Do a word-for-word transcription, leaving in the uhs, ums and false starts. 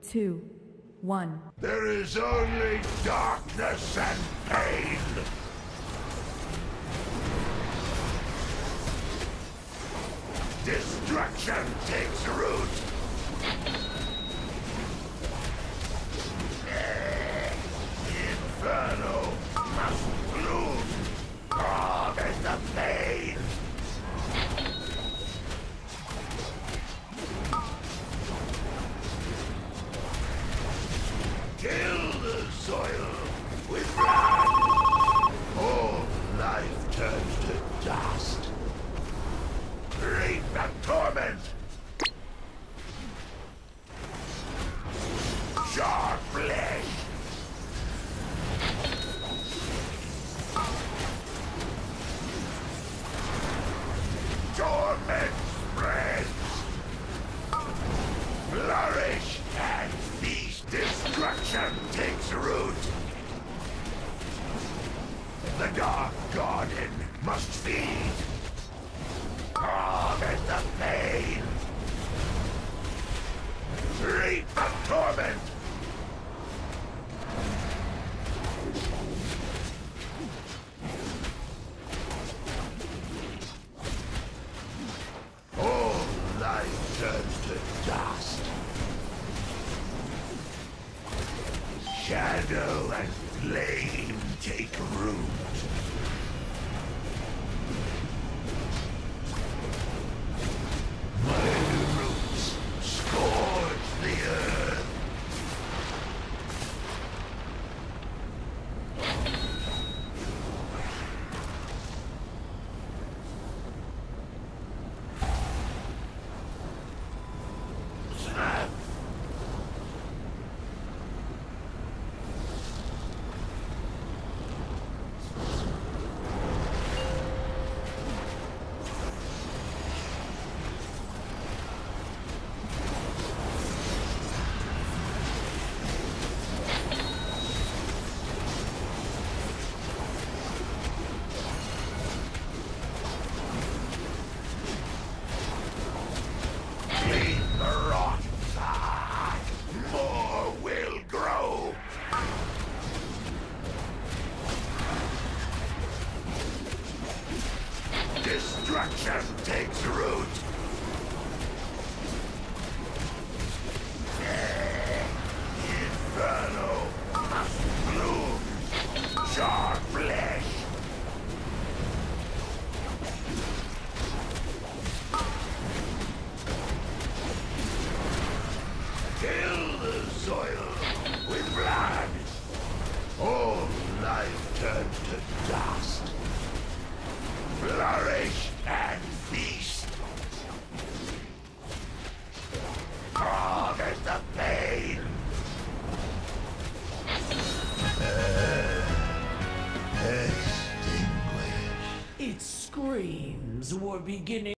two, one. There is only darkness and pain. Destruction takes root. Inferno must bloom. Oh, there's the pain. Kill the soil with blood. All life turns to dust. Reap the torment. Sharp flesh. Torment spreads. Flourish and feast. Destruction takes root. The Dark Garden must feed. Oh, there's the pain. Reap the torment. All life turns to dust. Shadow and flame take root. Mighty roots scourge the earth. Snap. Clean the rot. Ah, more will grow. Destruction takes root. Inferno must bloom. Sharp flesh. Kill the soil with blood. All life turns to dust. Flourish and feast. Oh, there's the pain. Extinguish. Its screams were beginning.